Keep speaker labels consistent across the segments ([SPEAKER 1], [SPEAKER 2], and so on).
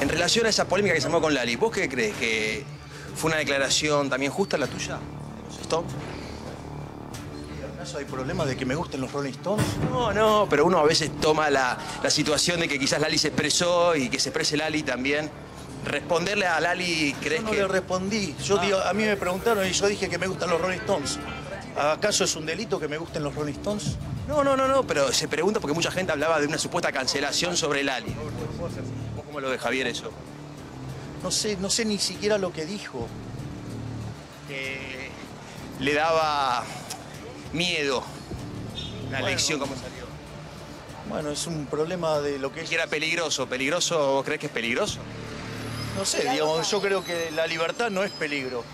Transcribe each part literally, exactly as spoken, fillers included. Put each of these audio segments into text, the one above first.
[SPEAKER 1] En relación a esa polémica que se armó con Lali, ¿vos qué crees? ¿Que fue una declaración también justa la tuya? ¿Los Stones?
[SPEAKER 2] ¿Acaso hay problema de que me gusten los Rolling Stones?
[SPEAKER 1] No, no, pero uno a veces toma la, la situación de que quizás Lali se expresó y que se exprese Lali también. Responderle a Lali, ¿crees
[SPEAKER 2] Yo no
[SPEAKER 1] que...?
[SPEAKER 2] le respondí. Yo
[SPEAKER 1] Ah.
[SPEAKER 2] digo, a mí me preguntaron y yo dije que me gustan los Rolling Stones. ¿Acaso es un delito que me gusten los Rolling Stones?
[SPEAKER 1] No, no, no, no, pero se pregunta porque mucha gente hablaba de una supuesta cancelación sobre Lali. ¿Vos cómo lo ves, Javier, eso?
[SPEAKER 2] No sé, no sé ni siquiera lo que dijo.
[SPEAKER 1] Que le daba miedo la
[SPEAKER 2] Bueno.
[SPEAKER 1] elección como salió.
[SPEAKER 2] Bueno, es un problema de lo que es...
[SPEAKER 1] Que era peligroso. ¿Peligroso? ¿Vos crees que es peligroso?
[SPEAKER 2] No sé, digamos, yo creo que la libertad no es peligro.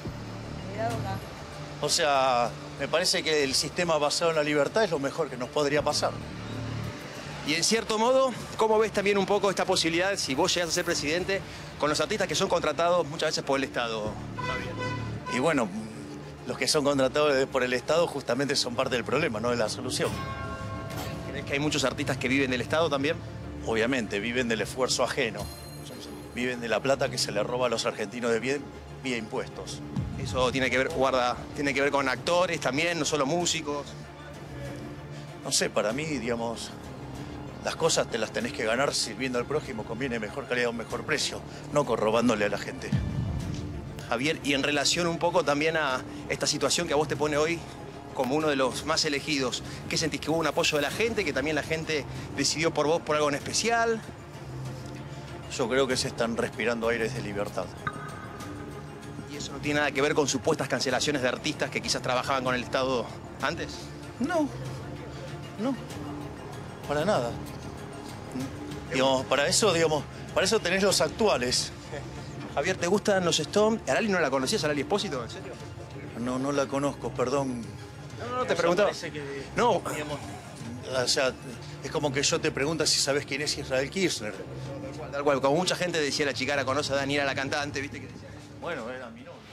[SPEAKER 2] O sea, me parece que el sistema basado en la libertad es lo mejor que nos podría pasar.
[SPEAKER 1] Y en cierto modo, ¿cómo ves también un poco esta posibilidad, si vos llegás a ser presidente, con los artistas que son contratados muchas veces por el Estado, Javier?
[SPEAKER 2] Y bueno, los que son contratados por el Estado justamente son parte del problema, no de la solución.
[SPEAKER 1] ¿Crees que hay muchos artistas que viven del Estado también?
[SPEAKER 2] Obviamente, viven del esfuerzo ajeno. Viven de la plata que se le roba a los argentinos de bien vía impuestos.
[SPEAKER 1] Eso tiene que ver, guarda, tiene que ver con actores también, no solo músicos.
[SPEAKER 2] No sé, para mí, digamos, las cosas te las tenés que ganar sirviendo al prójimo, conviene mejor calidad o mejor precio, no corrobándole a la gente.
[SPEAKER 1] Javier, y en relación un poco también a esta situación que a vos te pone hoy como uno de los más elegidos, ¿qué sentís? ¿Que hubo un apoyo de la gente? ¿Que también la gente decidió por vos por algo en especial?
[SPEAKER 2] Yo creo que se están respirando aires de libertad.
[SPEAKER 1] ¿Y eso no tiene nada que ver con supuestas cancelaciones de artistas que quizás trabajaban con el Estado antes?
[SPEAKER 2] No, no, para nada. Digamos, para eso, digamos, para eso tenés los actuales.
[SPEAKER 1] Javier, ¿te gustan los Stones? ¿A Lali no la conocías, a Lali Espósito? ¿En serio?
[SPEAKER 2] No, no la conozco, perdón.
[SPEAKER 1] No, no, no, te preguntaba.
[SPEAKER 2] Que,
[SPEAKER 1] No.
[SPEAKER 2] digamos, o sea, es como que yo te pregunto si sabes quién es Israel Kirchner.
[SPEAKER 1] Tal cual, como mucha gente decía, la chicara conoce a Daniela, la cantante, ¿viste? Que decía.
[SPEAKER 2] Bueno, era mi novia.